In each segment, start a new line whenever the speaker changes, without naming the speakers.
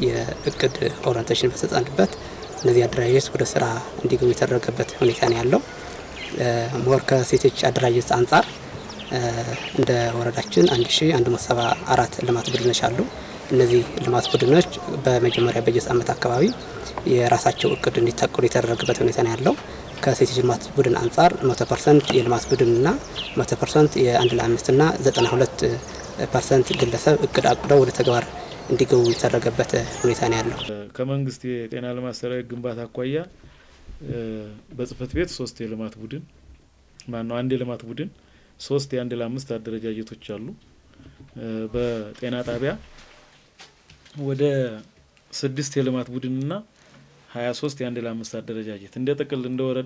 የእቅድ ኦሪንቴሽን በተሰጠንበት እነዚህ አደራጆች ወደ ስራ እንዲገቡ የተደረገበት ሁኔታ ነው ያለው። ሞር ከሴቶች አደራጆች አንፃር እንደ ወረዳችን 1174 ልማት ቡድኖች አሉ። እነዚህ ልማት ቡድኖች በመጀመሪያ በጀት ዓመት አካባቢ የራሳቸው እቅድ እንዲታቀዱ የተደረገበት ሁኔታ ነው ያለው። ከሴቶች ልማት ቡድን አንፃር 100% የልማት ቡድንና 100% የአንድ ለአምስት እና 92% ግለሰብ እቅድ አቅደው ወደ ተግባር እንዲገቡ የተደረገበት ሁኔታ ነው ያለው።
ከመንግስት የጤና ልማት ሰራዊት ግንባታ አኳያ በጽፈት ቤት 3 የልማት ቡድን ማነው አንድ የልማት ቡድን 3 የአንድ ለአምስት አደረጃጀቶች አሉ። በጤና ጣቢያ ወደ 6 የልማት ቡድንና 23 የአንድ ለአምስት አደረጃጀት እንደ ጥቅል እንደ ወረዳ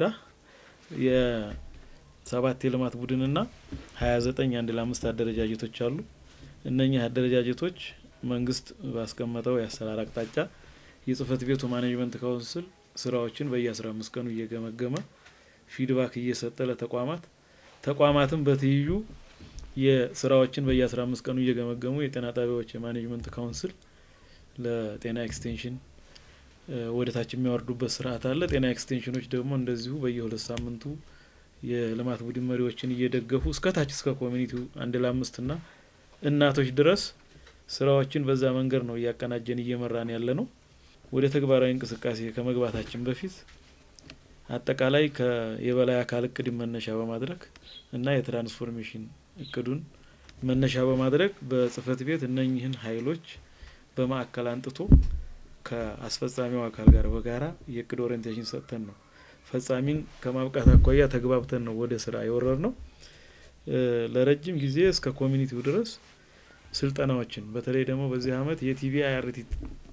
የ7 የልማት ቡድንና 29 የአንድ ለአምስት አደረጃጀቶች አሉ። እነኚህ አደረጃጀቶች መንግስት ባስቀመጠው ያሰራር አቅጣጫ የጽፈት ቤቱ ማኔጅመንት ካውንስል ስራዎችን በየ15 ቀኑ እየገመገመ ፊድባክ እየሰጠ ተቋማትን በትይዩ የስራዎችን በየ15 ቀኑ እየገመገሙ የጤና ጣቢያዎች የማኔጅመንት ካውንስል ለጤና ኤክስቴንሽን ወደ ታች የሚያወርዱበት ስርዓት አለ። ጤና ኤክስቴንሽኖች ደግሞ እንደዚሁ በየ2 ሳምንቱ የልማት ቡድን መሪዎችን እየደገፉ እስከ ታች እስከ ኮሚኒቲው አንድ ለአምስት እና እናቶች ድረስ ስራዎችን በዛ መንገድ ነው ያቀናጀን እየመራን ያለ ነው። ወደ ተግባራዊ እንቅስቃሴ ከመግባታችን በፊት አጠቃላይ የበላይ አካል እቅድ መነሻ በማድረግ እና የትራንስፎርሜሽን እቅዱን መነሻ በማድረግ በጽፈት ቤት እነኚህን ኃይሎች በማዕከል አንጥቶ ከአስፈጻሚው አካል ጋር በጋራ የእቅድ ኦሪንቴሽን ሰጥተን ነው ፈጻሚን ከማብቃት አኳያ ተግባብተን ነው ወደ ስራ የወረድነው። ለረጅም ጊዜ እስከ ኮሚኒቲው ድረስ ስልጠናዎችን በተለይ ደግሞ በዚህ አመት የቲቪ አርቲ